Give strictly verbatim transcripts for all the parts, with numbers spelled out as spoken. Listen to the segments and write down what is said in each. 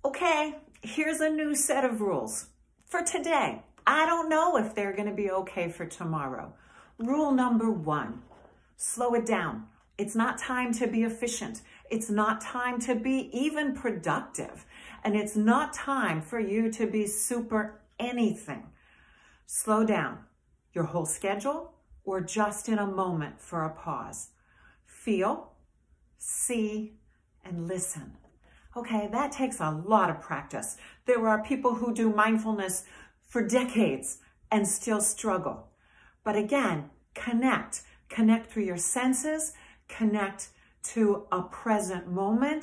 Okay, here's a new set of rules for today. I don't know if they're going to be okay for tomorrow. Rule number one, slow it down. It's not time to be efficient. It's not time to be even productive. And it's not time for you to be super anything. Slow down your whole schedule or just in a moment for a pause. Feel, see, and listen. Okay, that takes a lot of practice. There are people who do mindfulness for decades and still struggle. But again, connect. Connect through your senses. Connect to a present moment.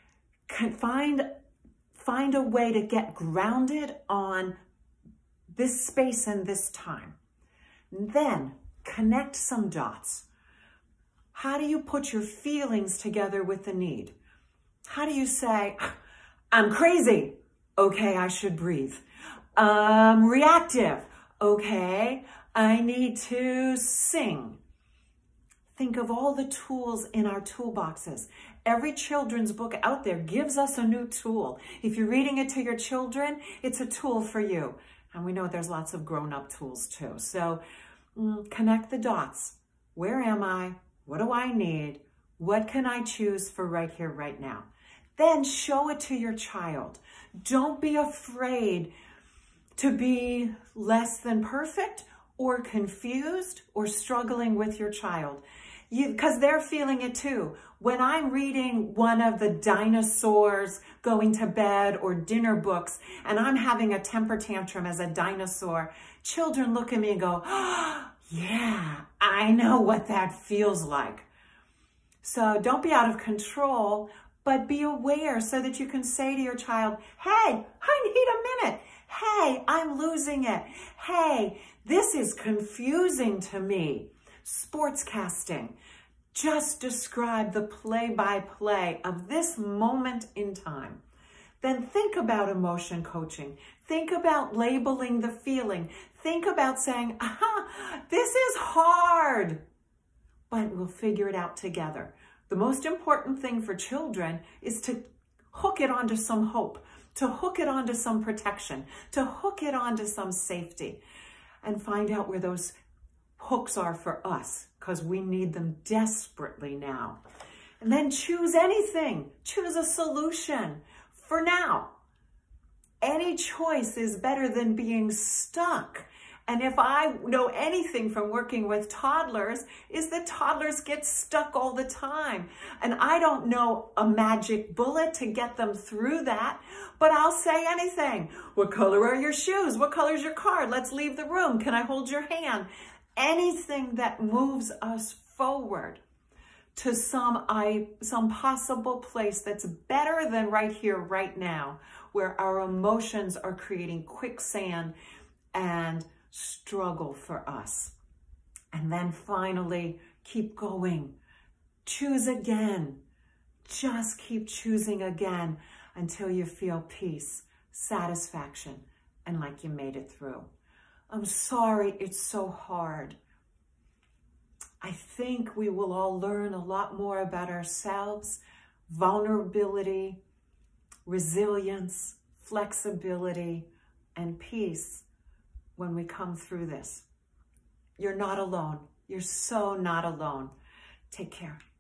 Find, find a way to get grounded on this space and this time. Then connect some dots. How do you put your feelings together with the need? How do you say, I'm crazy. Okay, I should breathe. Um, reactive. Okay, I need to sing. Think of all the tools in our toolboxes. Every children's book out there gives us a new tool. If you're reading it to your children, it's a tool for you. And we know there's lots of grown-up tools too. So mm, connect the dots. Where am I? What do I need? What can I choose for right here, right now? Then show it to your child. Don't be afraid to be less than perfect or confused or struggling with your child. Because they're feeling it too. When I'm reading one of the dinosaurs going to bed or dinner books and I'm having a temper tantrum as a dinosaur, children look at me and go, oh, yeah, I know what that feels like. So don't be out of control, but be aware so that you can say to your child, hey, I need a minute. Hey, I'm losing it. Hey, this is confusing to me. Sportscasting. Just describe the play-by-play of this moment in time. Then think about emotion coaching. Think about labeling the feeling. Think about saying, aha, this is hard, but we'll figure it out together. The most important thing for children is to hook it onto some hope, to hook it onto some protection, to hook it onto some safety, and find out where those hooks are for us, because we need them desperately now. And then choose anything. Choose a solution for now. Any choice is better than being stuck. And if I know anything from working with toddlers, is that toddlers get stuck all the time. And I don't know a magic bullet to get them through that, but I'll say anything. What color are your shoes? What color is your car? Let's leave the room. Can I hold your hand? Anything that moves us forward to some, I, some possible place that's better than right here, right now, where our emotions are creating quicksand and struggle for us. And then finally, keep going. Choose again. Just keep choosing again until you feel peace, satisfaction, and like you made it through. I'm sorry it's so hard. I think we will all learn a lot more about ourselves, vulnerability, resilience, flexibility, and peace when we come through this. You're not alone. You're so not alone. Take care.